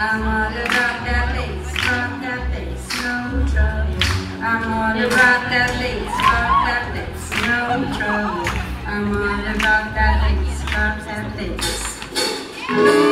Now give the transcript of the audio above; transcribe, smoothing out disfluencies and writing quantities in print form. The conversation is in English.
I'm all about that bass, rock that bass, no trouble. I'm all about that bass, rock that bass, no trouble. I'm all about that bass, rock that bass.